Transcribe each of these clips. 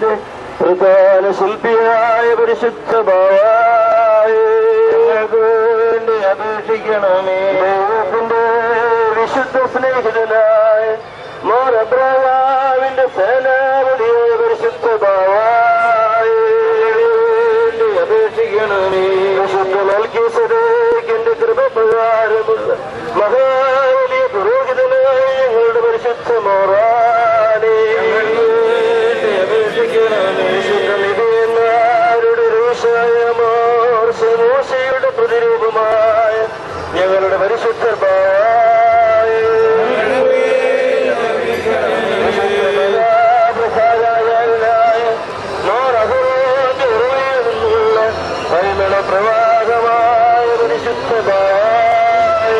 പ്രധാന ശില്പിയായ പരിശുദ്ധ ഭാവായേ ഞങ്ങൾക്ക് വേണ്ടി അപേക്ഷിക്കണമേ. ദൈവത്തിന്റെ വിശുദ്ധ സ്നേഹിതനായ മോർ അബ്രഹാമിന്റെ സേനാപതിയായ പരിശുദ്ധ ഭാവായേ വേണ്ടി അപേക്ഷിക്കണമേ. വിശുദ്ധ മൽക്കീസദേക്കിന്റെ കൃപപ്രകാരമുള്ള മഹാവലിയ പുരോഹിതനായ ഞങ്ങളുടെ പരിശുദ്ധ മോറാനേ അപേക്ഷിക്കണമേ. വിശുദ്ധ നിധിയന്മാരുടെ രൂക്ഷായ മോശയുടെ പ്രതിരൂപമായ ഞങ്ങളുടെ പരിശുദ്ധ ഭാവായേ പ്രസാദാചാര്യനായ മോർ അഹരോന്റെ ഉറവിൽ നിന്നുള്ള പരിമള പ്രവാഹമായ പരിശുദ്ധ ഭാവായേ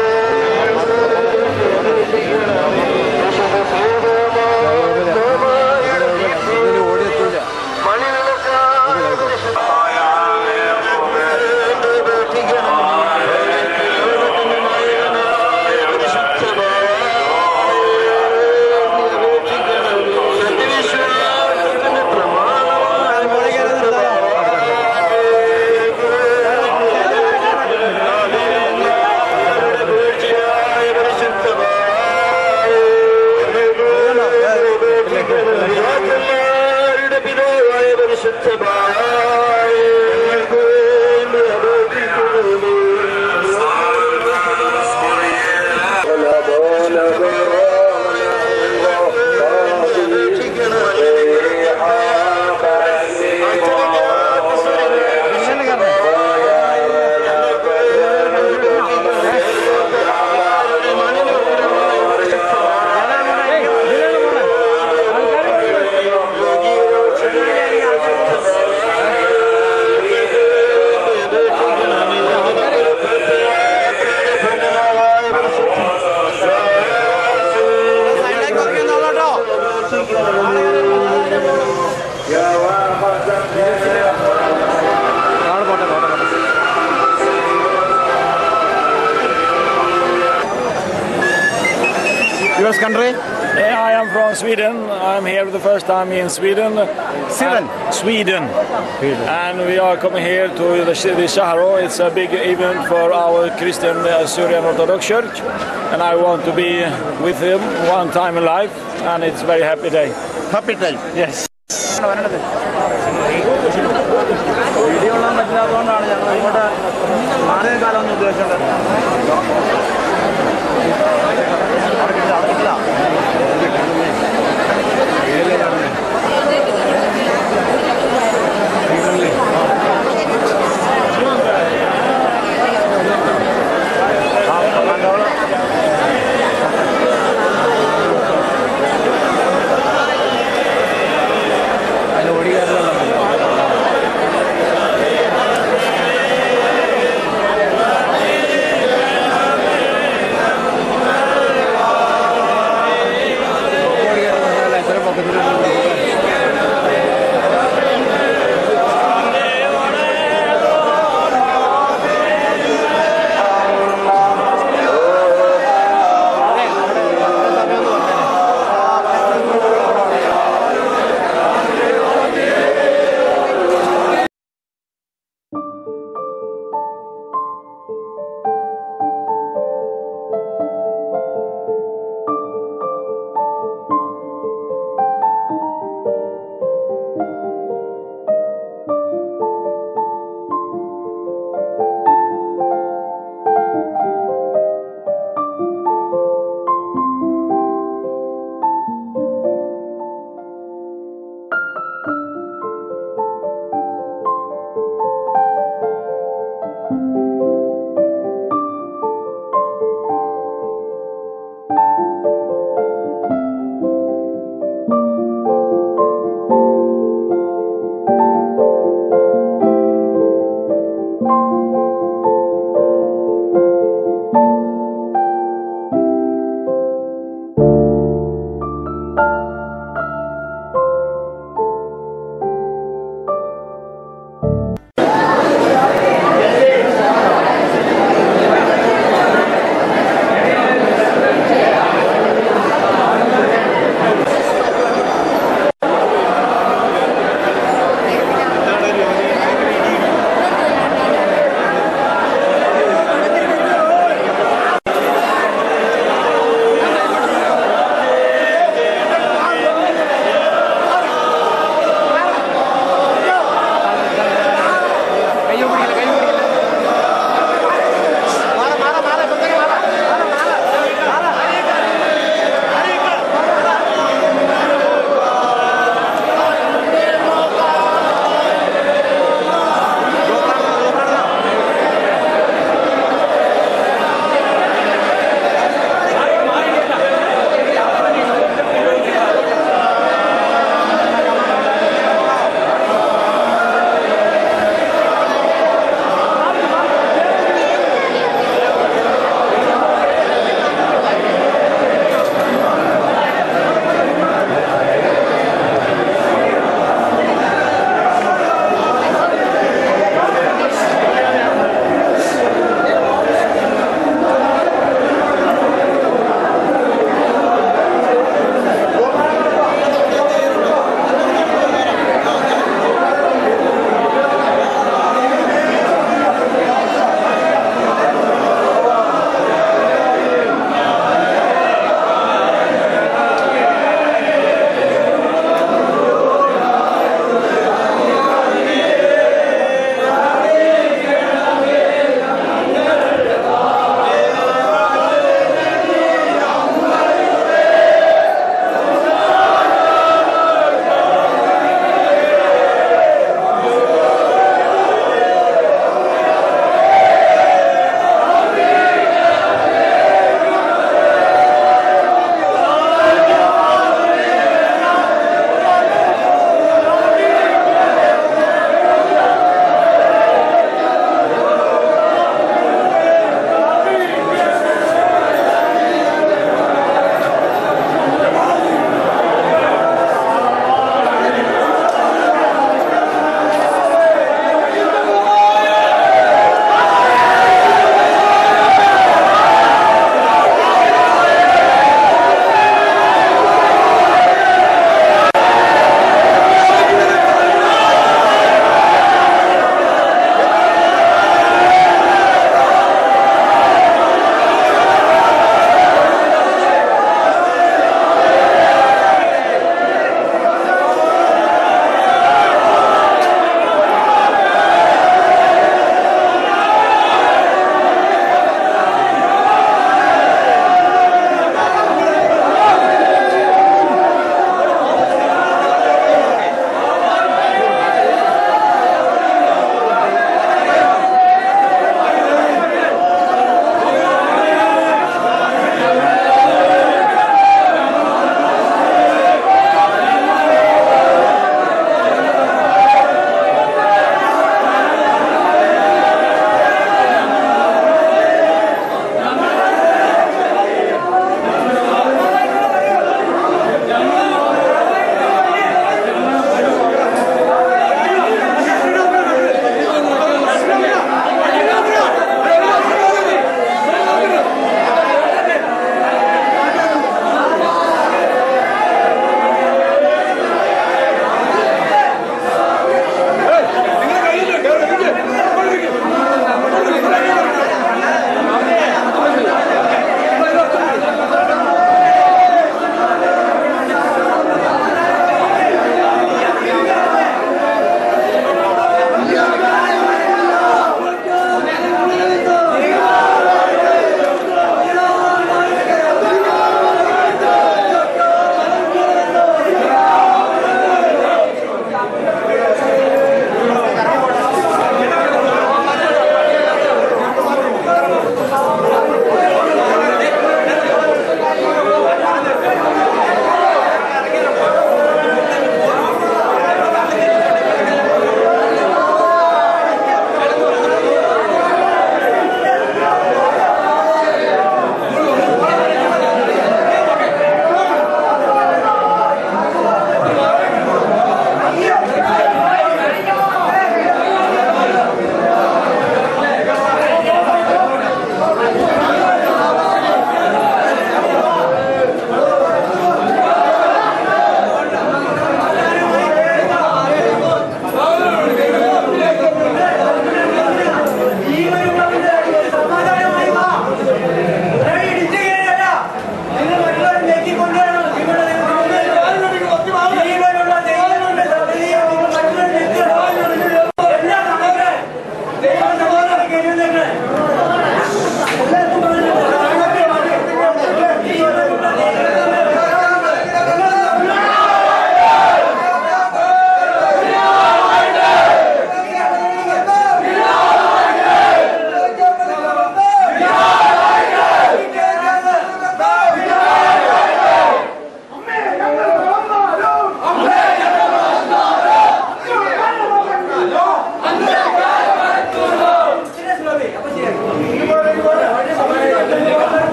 Which country? I am from Sweden. I'm here the first time in Sweden. Sweden. And we are coming here to the Shahro. It's a big event for our Christian Syrian Orthodox Church. And I want to be with him one time in life. And it's a very happy day. Happy day. Yes.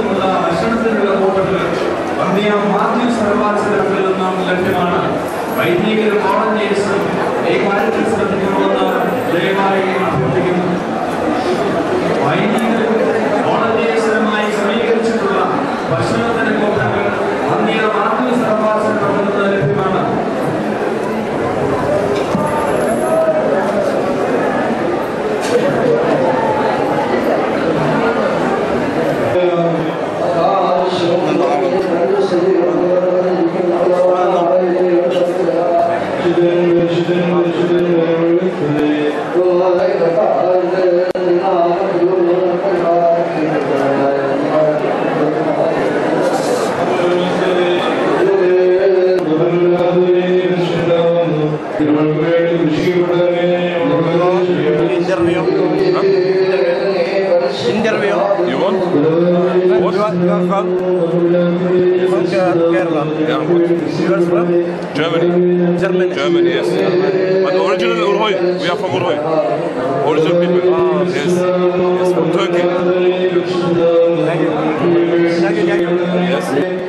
നിന്നുള്ള ഭക്ഷണത്തിനുള്ള ഹോട്ടലുകൾ മാത്യു സർവകലാശാലയിൽ നിന്നും ലഭ്യമാണ്. വൈദികരും വോളണ്ടിയേഴ്സും ഈ കാര്യത്തിൽ ശ്രദ്ധിക്കണമെന്ന് ദയവായി അഭ്യർത്ഥിക്കുന്നു. വൈദികരും വോളണ്ടിയേഴ്സുമായി ക്രമീകരിച്ചിട്ടുള്ള ഭക്ഷണത്തിന്റെ ഹോട്ടലുകൾ മാത്യു സർവകലാശാലയിൽ നിന്ന് ലഭ്യമാണ്. Interview. You want? What? You are from? From Kerala. Yeah. You are from? Germany. Germany, yes. But original Uruguay. We are from Uruguay. Original people. Yes. Yes, from Turkey. Thank you. Thank you. Thank you. Yes.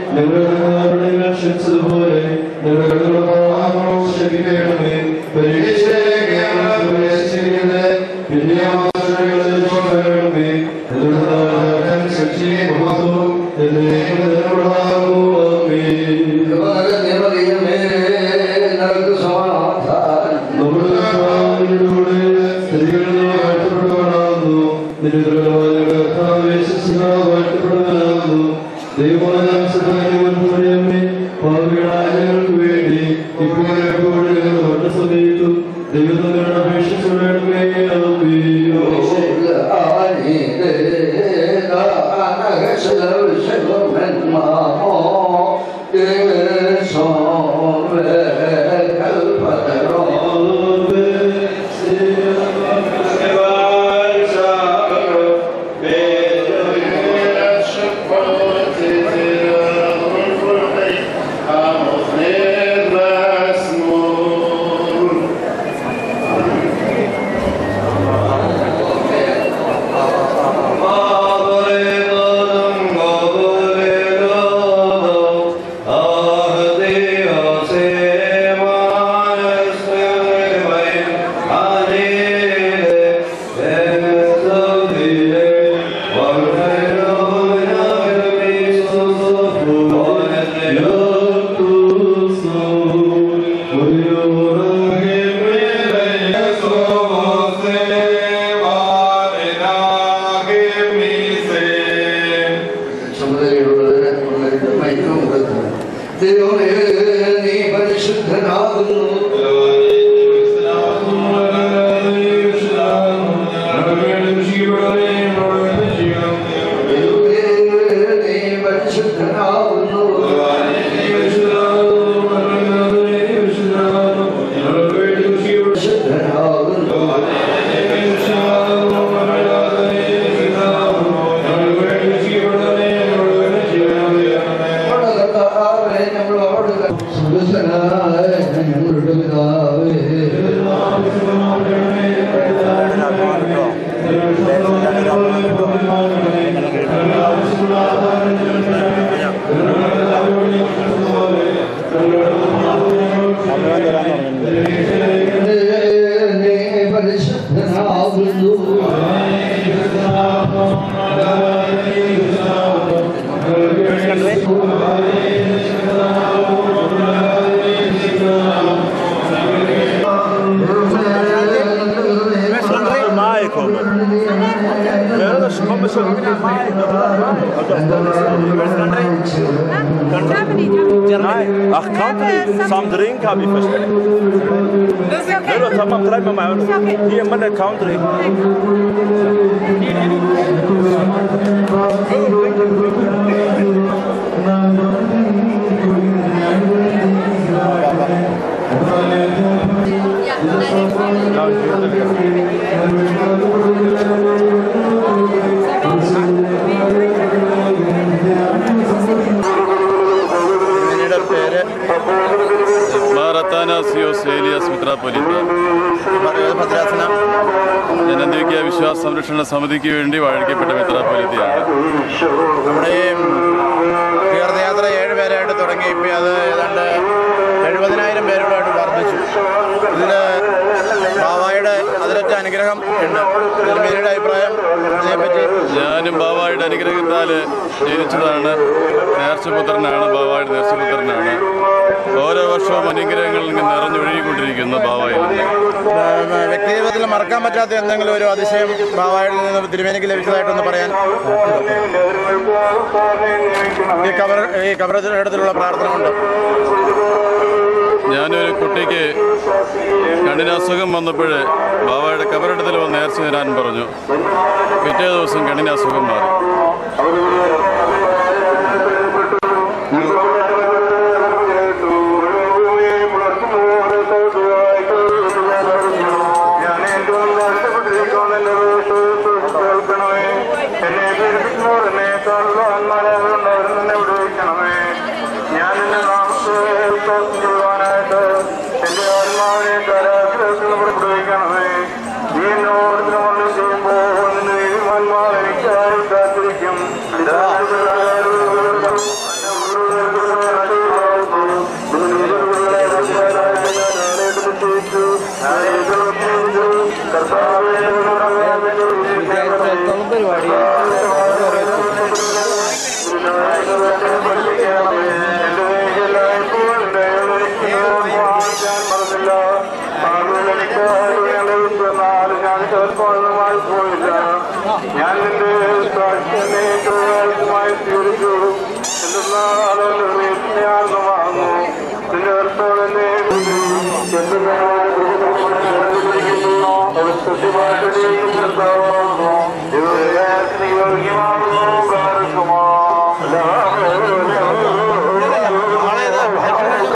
Ach, country. Some drink habe ich verstanden. Das ist okay. Ja, tamam, bleib mal mal. Hier immer der country. Athanasios Elias Mitrapolitan. Patriarca. ജനന്തിക വിശ്വാസ സംരക്ഷണ സമിതിക്ക് വേണ്ടി വാഴിക്കപ്പെട്ട മെത്രാപ്പൊലീത്തയാണ്. നമ്മുടെ ഈ തീർത്ഥയാത്ര 7 പേരായിട്ട് തുടങ്ങി ഇപ്പോൾ അത് ഏതാണ്ട് 70,000 പേരോടായിട്ട് വർദ്ധിച്ചു. ഇതിൽ ബാവായുടെ അതിലൊറ്റ അനുഗ്രഹം ഉണ്ട്. തിരുമേനിയുടെ അഭിപ്രായം ഇതിനെപ്പറ്റി? ഞാനും ബാവായുടെ അനുഗ്രഹത്താൽ ജനിച്ചതാണ്. നേർച്ചപുത്രനാണ്, ബാവായുടെ നേർച്ചപുത്രനാണ്. ഓരോ വർഷവും അനുഗ്രഹങ്ങളിൽ നിന്ന് നിറഞ്ഞൊഴുകിക്കൊണ്ടിരിക്കുന്ന ബാവായിൽ നിന്ന്. വ്യക്തിജീവിതത്തിൽ മറക്കാൻ പറ്റാത്ത എന്തെങ്കിലും ഒരു അതിശയം ബാവായിൽ നിന്ന് തിരുമേനിക്ക് ലഭിച്ചതായിട്ടൊന്ന് പറയാൻ? ഈ കബറിടത്തിലുള്ള പ്രാർത്ഥന കൊണ്ട് ഞാനൊരു കുട്ടിക്ക് കണ്ണിനസുഖം വന്നപ്പോൾ ബാബായുടെ കബറിടത്തിൽ വന്ന് നേർച്ച തരാൻ പറഞ്ഞു. പിറ്റേ ദിവസം കണ്ണിനസുഖം മാറി. ഞാൻ നിന്റെ സാക്ഷ്യമായി തീർച്ചു. എന്തെന്നാലും വാങ്ങും നിന്റെ കർത്തോടെ കൃത്യമായിട്ട്